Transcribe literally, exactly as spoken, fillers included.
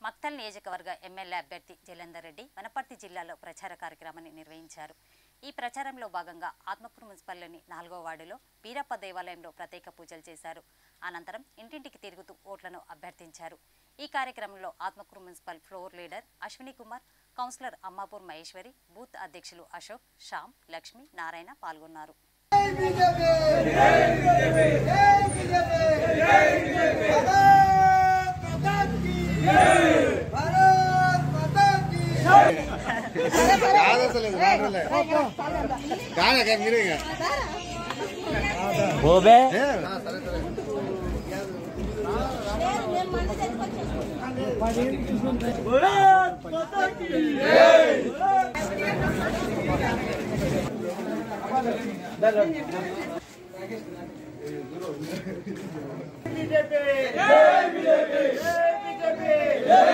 మక్తల్ నియోజకవర్గ ఎమ్మెల్యే అభ్యర్థి జలంధర్ రెడ్డి వనపర్తి జిల్లాలో ప్రచార కార్యక్రమాన్ని నిర్వహించారు. ఈ ప్రచారంలో భాగంగా ఆత్మకూరు మున్సిపల్లోని నాలుగో వార్డులో బీరప్ప దేవాలయంలో ప్రత్యేక పూజలు చేశారు. అనంతరం ఇంటింటికి తిరుగుతూ ఓట్లను అభ్యర్థించారు. ఈ కార్యక్రమంలో Atmakur municipal floor leader Ashwini Kumar, councillor Ammapur Maheshwari, booth అధ్యక్షులు అశోక్, శ్యామ్, లక్ష్మి, నారాయణ పాల్గొన్నారు. Hey!